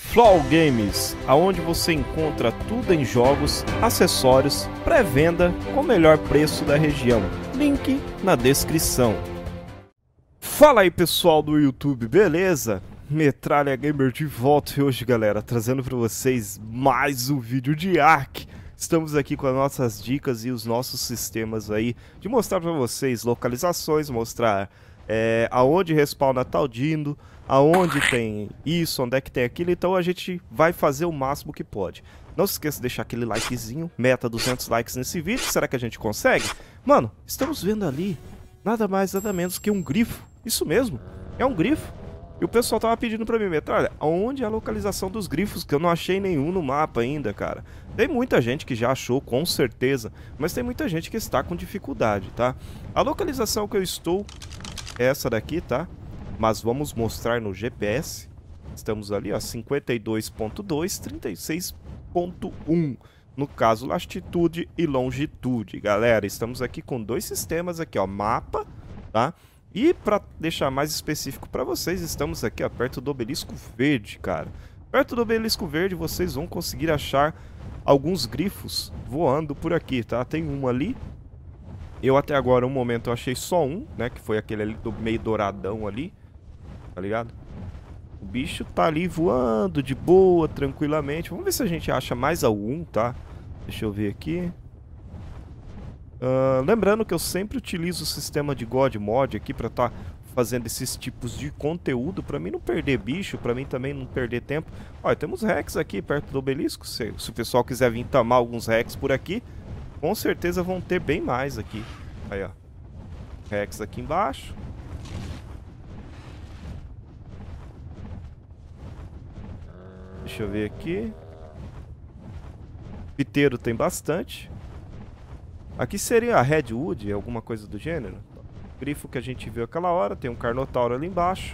Flow Games, aonde você encontra tudo em jogos, acessórios, pré-venda com o melhor preço da região. Link na descrição. Fala aí pessoal do YouTube, beleza? Metralha Gamer de volta e hoje, galera, trazendo para vocês mais um vídeo de Ark. Estamos aqui com as nossas dicas e os nossos sistemas aí de mostrar para vocês localizações, mostrar aonde respawna tal dindo, aonde tem isso, onde é que tem aquilo. Então a gente vai fazer o máximo que pode. Não se esqueça de deixar aquele likezinho, meta 200 likes nesse vídeo. Será que a gente consegue? Mano, estamos vendo ali nada mais, nada menos que um grifo. Isso mesmo, é um grifo. E o pessoal tava pedindo pra mim, Metralha, onde é a localização dos grifos? Que eu não achei nenhum no mapa ainda, cara. Tem muita gente que já achou, com certeza, mas tem muita gente que está com dificuldade, tá? A localização que eu estou é essa daqui, tá? Mas vamos mostrar no GPS. Estamos ali, ó, 52.2, 36.1. No caso, latitude e longitude. Galera, estamos aqui com dois sistemas aqui, ó, mapa, tá? E para deixar mais específico para vocês, estamos aqui, ó, perto do Obelisco Verde, cara. Perto do Obelisco Verde, vocês vão conseguir achar alguns grifos voando por aqui, tá? Tem um ali. Eu até agora, um momento, eu achei só um, né? Que foi aquele ali do meio douradão ali. Tá ligado? O bicho tá ali voando de boa, tranquilamente. Vamos ver se a gente acha mais algum, tá? Deixa eu ver aqui. Lembrando que eu sempre utilizo o sistema de God Mod aqui pra tá fazendo esses tipos de conteúdo, pra mim não perder bicho, pra mim também não perder tempo. Olha, temos Rex aqui perto do obelisco. Se o pessoal quiser vir tamar alguns Rex por aqui, com certeza vão ter bem mais aqui. Aí, ó. Rex aqui embaixo. Deixa eu ver aqui. Piteiro tem bastante. Aqui seria a Redwood, alguma coisa do gênero. Grifo que a gente viu aquela hora. Tem um Carnotauro ali embaixo.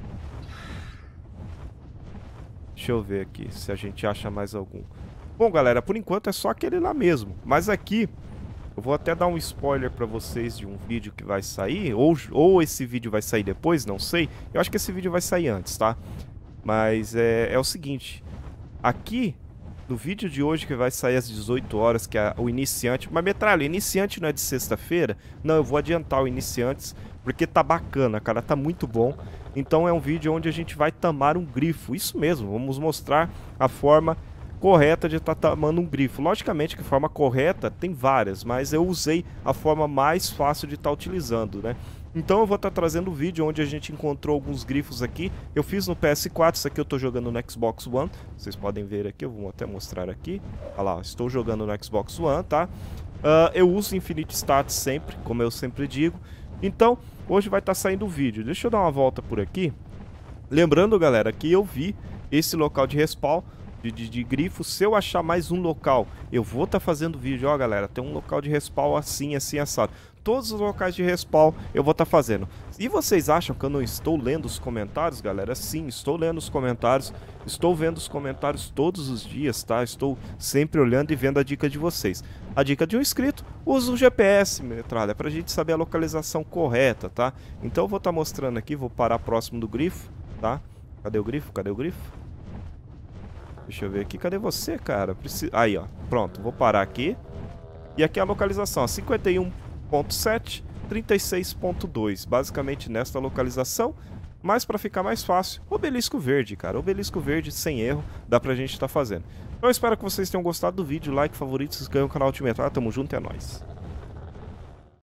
Deixa eu ver aqui se a gente acha mais algum. Bom, galera, por enquanto é só aquele lá mesmo. Mas aqui, eu vou até dar um spoiler pra vocês de um vídeo que vai sair. Ou esse vídeo vai sair depois, não sei. Eu acho que esse vídeo vai sair antes, tá? Mas é o seguinte. Aqui, no vídeo de hoje que vai sair às 18 horas, que é o iniciante. Mas, Metralha, iniciante não é de sexta-feira? Não, eu vou adiantar o iniciantes, porque tá bacana, cara, tá muito bom. Então é um vídeo onde a gente vai tamar um grifo. Isso mesmo, vamos mostrar a forma correta de estar tamando um grifo. Logicamente que a forma correta tem várias, mas eu usei a forma mais fácil de estar utilizando, né? Então eu vou estar trazendo um vídeo onde a gente encontrou alguns grifos aqui. Eu fiz no PS4, isso aqui eu estou jogando no Xbox One. Vocês podem ver aqui, eu vou até mostrar aqui. Olha lá, estou jogando no Xbox One, tá? Eu uso Infinite Stats sempre, como eu sempre digo. Então, hoje vai estar saindo o vídeo. Deixa eu dar uma volta por aqui. Lembrando, galera, que eu vi esse local de respawn de grifo. Se eu achar mais um local, eu vou estar fazendo vídeo. Ó, galera, tem um local de respawn assim, assim, assado. Todos os locais de respawn eu vou estar fazendo. E vocês acham que eu não estou lendo os comentários, galera? Sim, estou lendo os comentários. Estou vendo os comentários todos os dias, tá? Estou sempre olhando e vendo a dica de vocês. A dica de um inscrito, usa o GPS, Metralha, pra gente saber a localização correta, tá? Então eu vou estar mostrando aqui, vou parar próximo do grifo, tá? Cadê o grifo? Cadê o grifo? Deixa eu ver aqui, cadê você, cara? Aí, ó, pronto, vou parar aqui. E aqui é a localização, 51.7, 36.2, basicamente nesta localização. Mas para ficar mais fácil, Obelisco Verde, cara, Obelisco Verde sem erro, dá pra gente estar fazendo. Então eu espero que vocês tenham gostado do vídeo, like, favorito, se inscreva no canal Ultimate. Tamo junto, é nóis.